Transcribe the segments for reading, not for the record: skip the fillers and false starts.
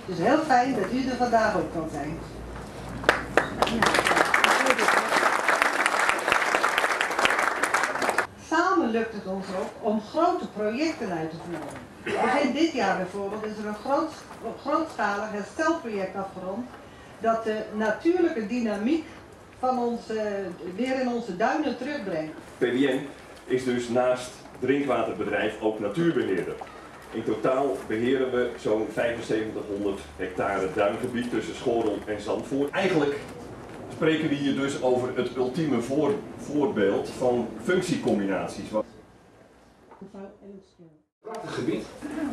Dus heel fijn dat u er vandaag ook kan zijn. Samen lukt het ons ook om grote projecten uit te voeren. Begin dit jaar bijvoorbeeld is er een grootschalig herstelproject afgerond dat de natuurlijke dynamiek van ons weer in onze duinen terugbrengt. PWN is dus naast drinkwaterbedrijf ook natuurbeheerder. In totaal beheren we zo'n 7500 hectare duingebied tussen Schorel en Zandvoort. Eigenlijk spreken we hier dus over het ultieme voorbeeld van functiecombinaties. Prachtig gebied.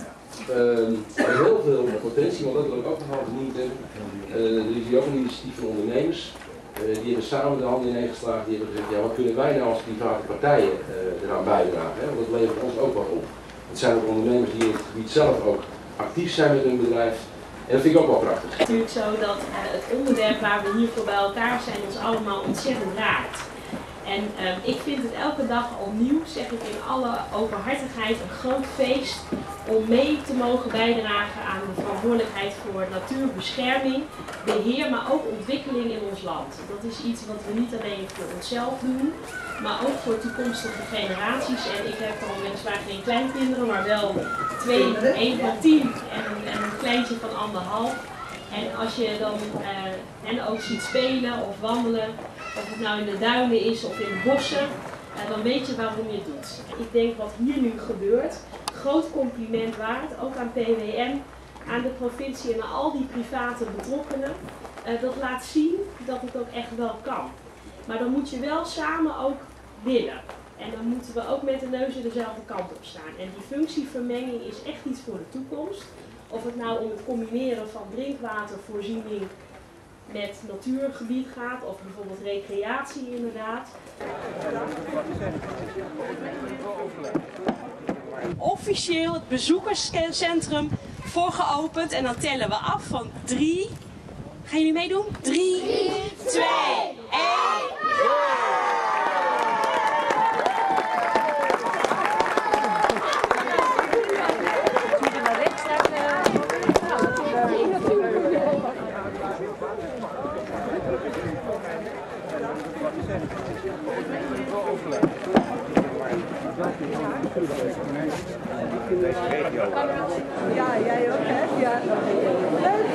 Heel veel potentie, want dat wil ik ook nog wel genoemd hebben. Er is hier ook een initiatief van ondernemers. Die hebben samen de handen ineen geslagen. Die hebben gezegd, ja, wat kunnen wij nou als private partijen eraan bijdragen? Hè? Want dat levert ons ook wat op. Het zijn ook ondernemers die in het gebied zelf ook actief zijn met hun bedrijf. En dat vind ik ook wel prachtig. Het is natuurlijk zo dat het onderwerp waar we hier voor bij elkaar zijn ons allemaal ontzettend raakt. En ik vind het elke dag opnieuw, zeg ik in alle openhartigheid, een groot feest om mee te mogen bijdragen aan de verantwoordelijkheid voor natuurbescherming, beheer, maar ook ontwikkeling in ons land. Dat is iets wat we niet alleen voor onszelf doen, maar ook voor toekomstige generaties. En ik heb al weliswaar geen kleinkinderen, maar wel één van 10 en een kleintje van 1,5. En als je dan hen ook ziet spelen of wandelen, of het nou in de duinen is of in bossen, dan weet je waarom je het doet. Ik denk wat hier nu gebeurt, groot compliment waard, ook aan PWN, aan de provincie en aan al die private betrokkenen. Dat laat zien dat het ook echt wel kan. Maar dan moet je wel samen ook willen. En dan moeten we ook met de neus in dezelfde kant op staan. En die functievermenging is echt iets voor de toekomst. Of het nou om het combineren van drinkwatervoorziening met natuurgebied gaat, of bijvoorbeeld recreatie inderdaad. Officieel het bezoekerscentrum voor geopend en dan tellen we af van 3. Gaan jullie meedoen? 3, 2, 1, Ja, jij ook, hè? Ja. Leuk.